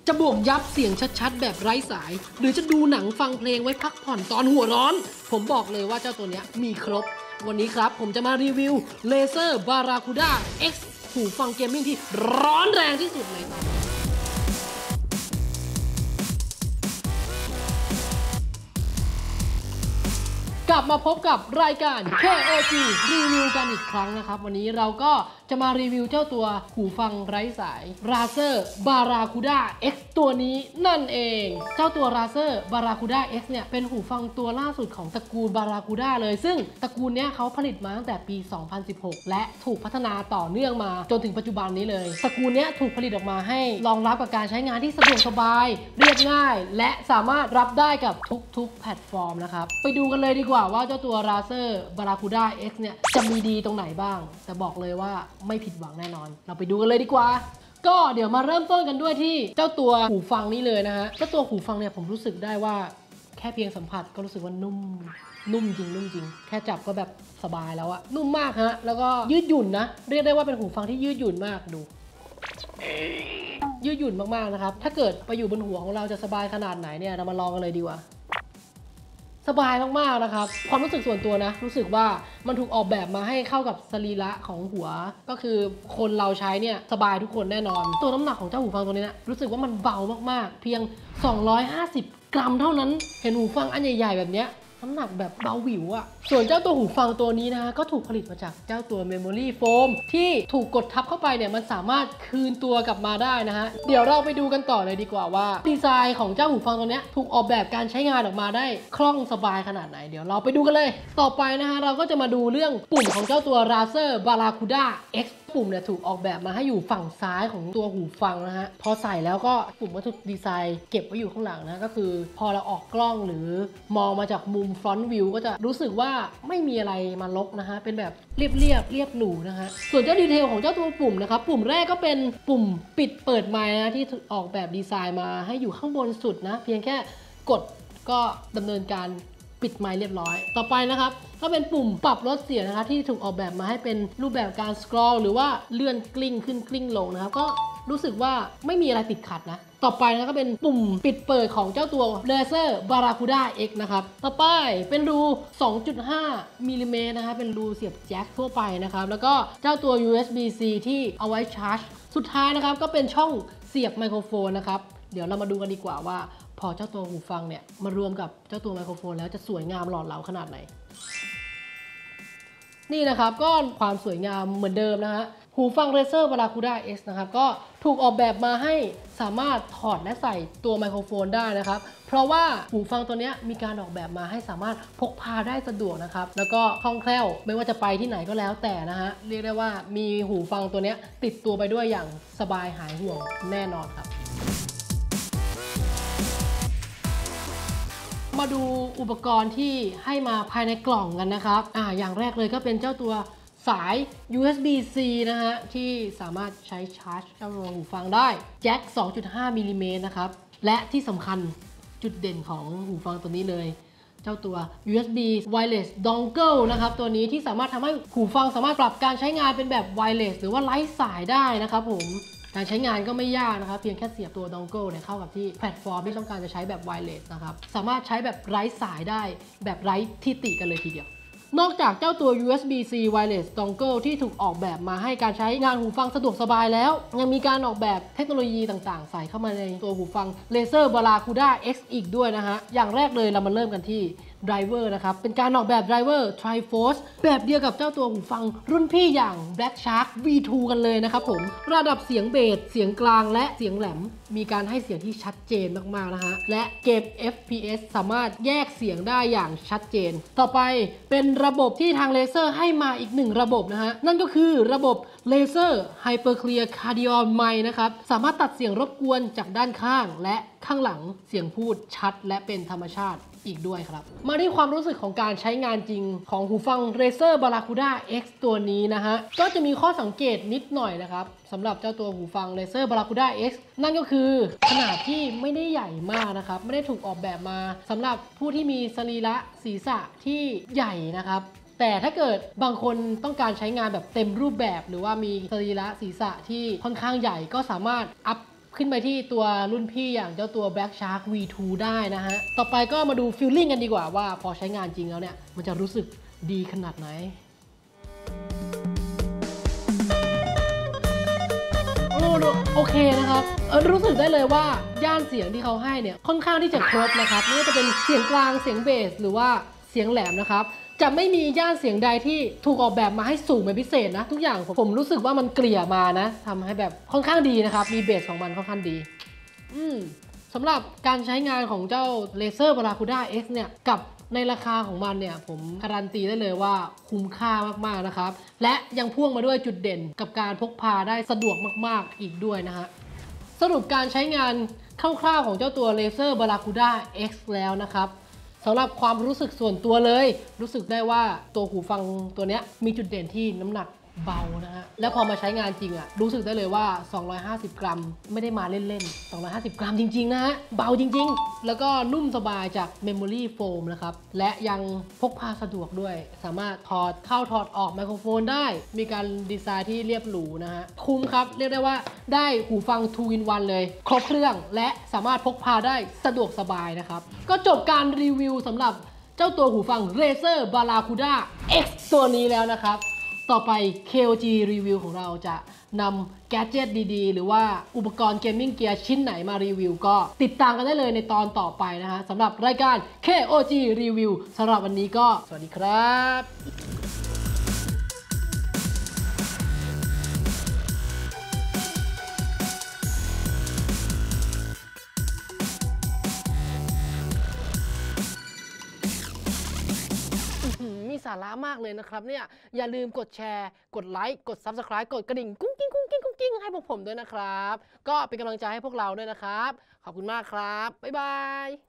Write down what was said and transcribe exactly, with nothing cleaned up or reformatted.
จะบวกยับเสียงชัดๆแบบไร้สายหรือจะดูหนังฟังเพลงไว้พักผ่อนตอนหัวร้อนผมบอกเลยว่าเจ้าตัวนี้มีครบวันนี้ครับผมจะมารีวิว Razer Barracuda X หูฟังเกมมิ่งที่ร้อนแรงที่สุดเลยครับกลับมาพบกับรายการ เค โอ จี รีวิวกันอีกครั้งนะครับวันนี้เราก็จะมารีวิวเจ้าตัวหูฟังไร้สาย Razer Barracuda X ตัวนี้นั่นเองเจ้าตัว Razer Barracuda X เนี่ยเป็นหูฟังตัวล่าสุดของตระกูล Barracuda เลยซึ่งตระกูลเนี้ยเขาผลิตมาตั้งแต่ปี สองพันสิบหก และถูกพัฒนาต่อเนื่องมาจนถึงปัจจุบันนี้เลยตระกูลเนี้ยถูกผลิตออกมาให้รองรับกับการใช้งานที่สะดวกสบายเรียบง่ายและสามารถรับได้กับทุกๆแพลตฟอร์มนะครับไปดูกันเลยดีกว่าว่าเจ้าตัว Razer Barracuda X เนี่ยจะมีดีตรงไหนบ้างแต่บอกเลยว่าไม่ผิดหวังแน่นอนเราไปดูกันเลยดีกว่าก็เดี๋ยวมาเริ่มต้นกันด้วยที่เจ้าตัวหูฟังนี้เลยนะฮะเจ้าตัวหูฟังเนี่ยผมรู้สึกได้ว่าแค่เพียงสัมผัสก็รู้สึกว่านุ่มนุ่มจริงนุ่มจริงแค่จับก็แบบสบายแล้วอะนุ่มมากฮะแล้วก็ยืดหยุ่นนะเรียกได้ว่าเป็นหูฟังที่ยืดหยุ่นมากดูยืดหยุ่นมากๆนะครับถ้าเกิดไปอยู่บนหัวของเราจะสบายขนาดไหนเนี่ยเรามาลองกันเลยดีกว่าสบายมากๆนะครับความรู้สึกส่วนตัวนะรู้สึกว่ามันถูกออกแบบมาให้เข้ากับสรีระของหัวก็คือคนเราใช้เนี่ยสบายทุกคนแน่นอนตัวน้ำหนักของเจ้าหูฟังตัวนี้นะรู้สึกว่ามันเบามากๆเพียงสองร้อยห้าสิบกรัมเท่านั้นเห็นหูฟังอันใหญ่ๆแบบเนี้ยน้ำหนักแบบเบาหวิวอะส่วนเจ้าตัวหูฟังตัวนี้นะก็ถูกผลิตมาจากเจ้าตัว Memory Foam ที่ถูกกดทับเข้าไปเนี่ยมันสามารถคืนตัวกลับมาได้นะฮะเดี๋ยวเราไปดูกันต่อเลยดีกว่าว่าดีไซน์ของเจ้าหูฟังตัวนี้ถูกออกแบบการใช้งานออกมาได้คล่องสบายขนาดไหนเดี๋ยวเราไปดูกันเลยต่อไปนะฮะเราก็จะมาดูเรื่องปุ่มของเจ้าตัว Razer Barracuda Xปุ่มเนี่ยถูกออกแบบมาให้อยู่ฝั่งซ้ายของตัวหูฟังนะฮะพอใส่แล้วก็ปุ่มก็ถูกดีไซน์เก็บไว้อยู่ข้างหลังนะก็คือพอเราออกกล้องหรือมองมาจากมุมฟรอนต์วิวก็จะรู้สึกว่าไม่มีอะไรมาลกนะฮะเป็นแบบเรียบเรียบเรียบหรูนะฮะส่วนเจ้าดีเทลของเจ้าตัวปุ่มนะครับปุ่มแรกก็เป็นปุ่มปิดเปิดไมค์นะที่ออกแบบดีไซน์มาให้อยู่ข้างบนสุดนะเพียงแค่กดก็ดำเนินการปิดไมค์เรียบร้อยต่อไปนะครับก็เป็นปุ่มปรับลดเสียงนะคะที่ถูกออกแบบมาให้เป็นรูปแบบการสครอลหรือว่าเลื่อนกลิ้งขึ้นกลิ้งลงนะครับก็รู้สึกว่าไม่มีอะไรติดขัดนะต่อไปนะก็เป็นปุ่มปิดเปิดของเจ้าตัว Razer Barracuda X นะครับต่อไปเป็นรู สองจุดห้า มิลลิเมตรนะคะเป็นรูเสียบแจ็คทั่วไปนะครับแล้วก็เจ้าตัว ยู เอส บี ซี ที่เอาไว้ชาร์จสุดท้ายนะครับก็เป็นช่องเสียบไมโครโฟนนะครับเดี๋ยวเรามาดูกันดีกว่าว่าพอเจ้าตัวหูฟังเนี่ยมารวมกับเจ้าตัวไมโครโฟนแล้วจะสวยงามหล่อเหลาขนาดไหนนี่นะครับก็ความสวยงามเหมือนเดิมนะฮะหูฟัง Razer Barracuda X นะครับก็ถูกออกแบบมาให้สามารถถอดและใส่ตัวไมโครโฟนได้นะครับเพราะว่าหูฟังตัวนี้มีการออกแบบมาให้สามารถพกพาได้สะดวกนะครับแล้วก็คล่องแคล่วไม่ว่าจะไปที่ไหนก็แล้วแต่นะฮะเรียกได้ว่ามีหูฟังตัวนี้ติดตัวไปด้วยอย่างสบายหายห่วงแน่นอนครับมาดูอุปกรณ์ที่ให้มาภายในกล่องกันนะครับอ่าอย่างแรกเลยก็เป็นเจ้าตัวสาย ยู เอส บี ซี นะฮะที่สามารถใช้ชาร์จเจ้าตัวหูฟังได้แจ็ค สองจุดห้า มิลลิเมตรนะครับและที่สำคัญจุดเด่นของหูฟังตัวนี้เลยเจ้าตัว ยู เอส บี Wireless Dongle นะครับตัวนี้ที่สามารถทำให้หูฟังสามารถปรับการใช้งานเป็นแบบ Wireless หรือว่าไร้สายได้นะครับผมการใช้งานก็ไม่ยากนะครับเพียงแค่เสียบตัว Dongle เนี่ยเข้ากับที่แพลตฟอร์มที่ต้องการจะใช้แบบ Wireless นะครับสามารถใช้แบบไร้สายได้แบบไร้ที่ติกันเลยทีเดียวนอกจากเจ้าตัว ยู เอส บี ซี Wireless Dongle ที่ถูกออกแบบมาให้การใช้งานหูฟังสะดวกสบายแล้วยังมีการออกแบบเทคโนโลยีต่างๆใส่เข้ามาในตัวหูฟัง Razer Barracuda X อีกด้วยนะฮะอย่างแรกเลยเรามาเริ่มกันที่ไดรเวอร์นะครับเป็นการออกแบบไดรเวอร์ Triforce แบบเดียวกับเจ้าตัวหูฟังรุ่นพี่อย่าง Black Shark วี ทู กันเลยนะครับผมระดับเสียงเบสเสียงกลางและเสียงแหลมมีการให้เสียงที่ชัดเจนมากๆนะฮะและเกม เอฟ พี เอส สามารถแยกเสียงได้อย่างชัดเจนต่อไปเป็นระบบที่ทาง Razer ให้มาอีกหนึ่งระบบนะฮะนั่นก็คือระบบ Razer Hyper Clear Cardion Mic นะครับสามารถตัดเสียงรบกวนจากด้านข้างและข้างหลังเสียงพูดชัดและเป็นธรรมชาติอีกด้วยครับมาที่ความรู้สึกของการใช้งานจริงของหูฟัง Razer Barracuda X ตัวนี้นะฮะก็จะมีข้อสังเกตนิดหน่อยนะครับสำหรับเจ้าตัวหูฟัง Razer Barracuda X นั่นก็คือขนาดที่ไม่ได้ใหญ่มากนะครับไม่ได้ถูกออกแบบมาสำหรับผู้ที่มีสรีระศีรษะที่ใหญ่นะครับแต่ถ้าเกิดบางคนต้องการใช้งานแบบเต็มรูปแบบหรือว่ามีสรีระศีรษะที่ค่อนข้างใหญ่ก็สามารถอัพขึ้นไปที่ตัวรุ่นพี่อย่างเจ้าตัว Black Shark วี ทู ได้นะฮะต่อไปก็มาดูฟีลลิ่งกันดีกว่าว่าพอใช้งานจริงแล้วเนี่ยมันจะรู้สึกดีขนาดไหนโอเคนะครับรู้สึกได้เลยว่าย่านเสียงที่เขาให้เนี่ยค่อนข้างที่จะครบนะครับไม่ว่าจะเป็นเสียงกลางเสียงเบสหรือว่าเสียงแหลมนะครับจะไม่มีย่านเสียงใดที่ถูกออกแบบมาให้สูงเป็นพิเศษนะทุกอย่างผมรู้สึกว่ามันเกลี่ยมานะทำให้แบบค่อนข้างดีนะครับมีเบสของมันค่อนข้างดีอืมสำหรับการใช้งานของเจ้า Razer Barracuda X เนี่ยกับในราคาของมันเนี่ยผมการันตีได้เลยว่าคุ้มค่ามากๆนะครับและยังพ่วงมาด้วยจุดเด่นกับการพกพาได้สะดวกมากๆอีกด้วยนะฮะสรุปการใช้งานคร่าวๆของเจ้าตัว Razer Barracuda X แล้วนะครับสำหรับความรู้สึกส่วนตัวเลยรู้สึกได้ว่าตัวหูฟังตัวนี้มีจุดเด่นที่น้ำหนักเบานะฮะแล้วพอมาใช้งานจริงอะรู้สึกได้เลยว่าสองร้อยห้าสิบกรัมไม่ได้มาเล่นๆสองร้อยห้าสิบกรัมจริงๆนะฮะเบาจริงๆแล้วก็นุ่มสบายจาก Memory Foam นะครับและยังพกพาสะดวกด้วยสามารถถอดเข้าถอดออกไมโครโฟนได้มีการดีไซน์ที่เรียบหรูนะฮะคุ้มครับเรียกได้ว่าได้หูฟัง ทู อิน วัน เลยครบเครื่องและสามารถพกพาได้สะดวกสบายนะครับก็จบการรีวิวสำหรับเจ้าตัวหูฟัง Razer Barracuda X ตัวนี้แล้วนะครับต่อไป เค โอ จี รีวิวของเราจะนำแกดเจ็ตดีๆหรือว่าอุปกรณ์เกมมิ่งเกียร์ชิ้นไหนมารีวิวก็ติดตามกันได้เลยในตอนต่อไปนะฮะสำหรับรายการ เค โอ จี รีวิวสำหรับวันนี้ก็สวัสดีครับมีสาระมากเลยนะครับเนี่ยอย่าลืมกดแชร์กดไลค์กด ซับสไครบ์ กดกระดิ่งกุ้งกิ้งกุ้งกิ้งกุ้งกิ้งให้พวกผมด้วยนะครับก็เป็นกำลังใจให้พวกเราด้วยนะครับขอบคุณมากครับบ๊ายบาย